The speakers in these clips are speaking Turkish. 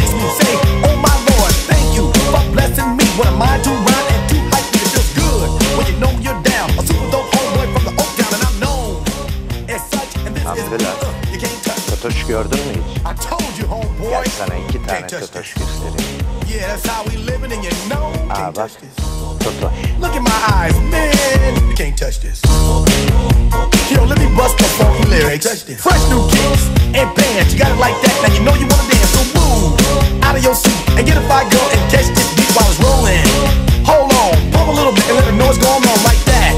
makes me say, oh my Lord, thank you for blessing me. What a mind to rhyme and to hype me. It feels good when you know you're down. A super dope homeboy from the Oak Town and I'm known as such. And this is you can't touch. Totoş gördün mü hiç? I told you homeboy. Gel sana 2 tane totoş göstereyim. Yeah, that's how we living and you know you can't touch this. Totoş. Look in my eyes, man, you can't touch this. Yo, let me bust the funky lyrics. Fresh new kicks and bands, you got it like that. Now you know you wanna dance, so move out of your seat and get a fire girl and catch this beat while it's rolling. Hold on, pump a little bit and let them know what's going on like that.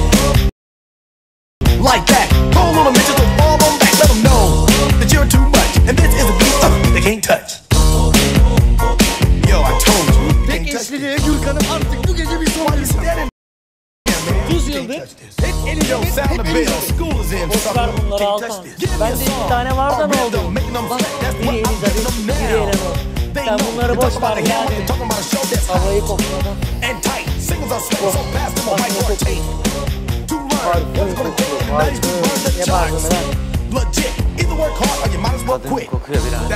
Like that. Hold on a minute, just fall on back. Let them know that you're too much and this is a beat they can't touch. Yo, I told you. Tek eşliliğe Gürkan'ım artık bu gece bir son isterim. 30 yıldır hep elinde, hep elinde. Boşver bunları Altan. Bende 2 tane var da ne oldu? Bak, biri Elizabeth, biri Eleanor. Sen bunları boş ver yani. Havayı kokladan. Oh, bak ne kokuyor. Yaparsın lan. Kadın kokuyor birader.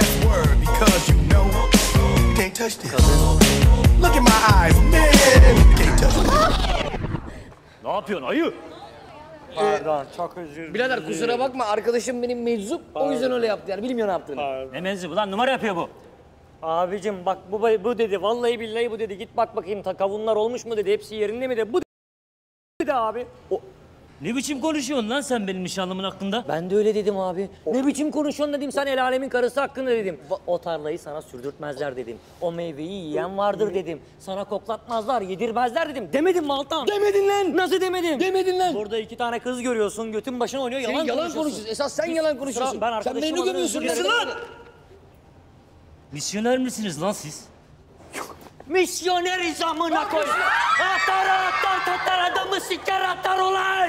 Look in my eyes, man, you can't touch this. Ne yapıyorsun ayı? Pardon, çok özür dilerim. Birader kusura bakma, arkadaşım benim meczup, o yüzden öyle yaptı yani, bilmiyor ne yaptığını. Ne meczubu lan, numara yapıyor bu. Abicim bak bu dedi, vallahi billahi bu dedi, git bak bakayım kavunlar olmuş mu dedi, hepsi yerinde mi dedi, bu dedi abi. Ne biçim konuşuyorsun lan sen benim nişanlımın hakkında? Ben de öyle dedim abi. Ne biçim konuşuyorsun dedim, sen el alemin karısı hakkında dedim. O tarlayı sana sürdürtmezler dedim. O meyveyi yiyen vardır dedim. Sana koklatmazlar, yedirmezler dedim. Demedim mi Altan? Demedin lan! Nasıl demedim? Demedin lan! Burada 2 tane kız görüyorsun, götün başına oynuyor, Sen yalan konuşuyorsun. Esas sen yalan konuşuyorsun. Ben sen arkadaşım beni gömüyorsun. adına özür dilerim. Misyoner misiniz lan siz? Misyoneriz amına koy. Atar adamı siker atar ulan.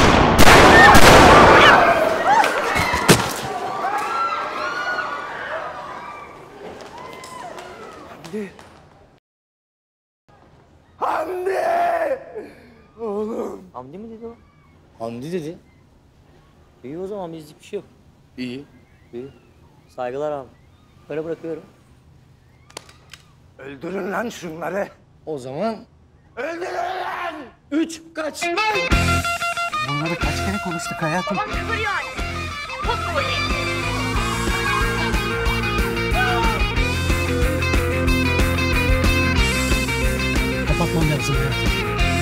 Hamdi! Oğlum. Hamdi mi dedi o? Hamdi dedi. İyi o zaman bizlik bir şey yok. İyi. İyi. Saygılar abi. Böyle bırakıyorum. Öldürün lan şunları. O zaman... Öldürün lan! 3, kaç? Bunları kaç kere konuştuk hayatım? Kapatmam lazım hayatım.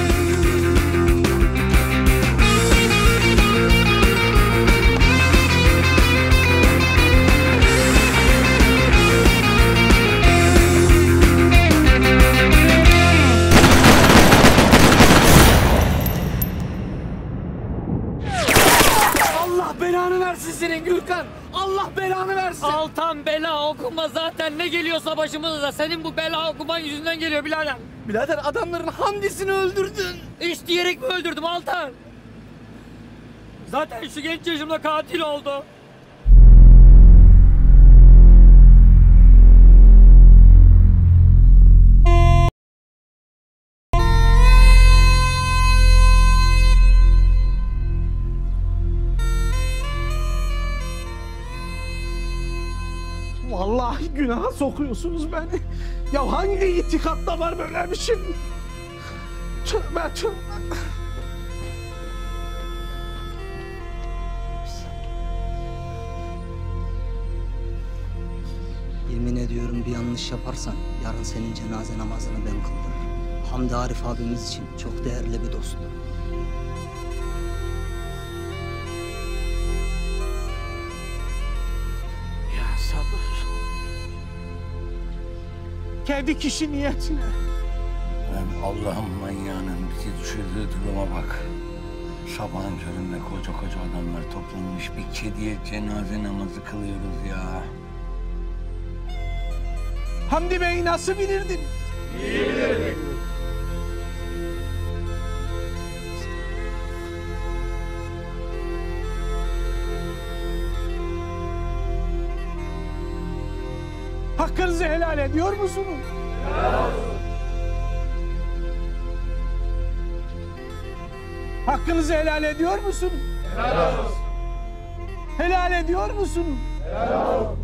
Allah belanı versin senin Gürkan! Allah belanı versin! Altan bela okuma zaten, ne geliyorsa başımıza senin bu bela okuman yüzünden geliyor birader. Birader adamların Hamdi'sini öldürdün. İsteyerek mi öldürdüm Altan? Zaten şu genç yaşımda katil oldu. Vallahi günaha sokuyorsunuz beni. Ya hangi itikatta var böyle bir şey? Tövbe tövbe. Yemin ediyorum bir yanlış yaparsan yarın senin cenaze namazını ben kıldırırım. Hamdi Arif abimiz için çok değerli bir dosttu. Ya sabır. Kendi kişi niyetine. Ben Allah'ın manyağının bizi düşürdüğü duruma bak. Sabahın köründe koca koca adamlar toplanmış bir kediye cenaze namazı kılıyoruz ya. Hamdi Bey'i nasıl bilirdin? Bilirdik. Hakkınızı helal ediyor musunuz? Helal olsun. Hakkınızı helal ediyor musun? Helal olsun. Helal ediyor musun? Helal olsun.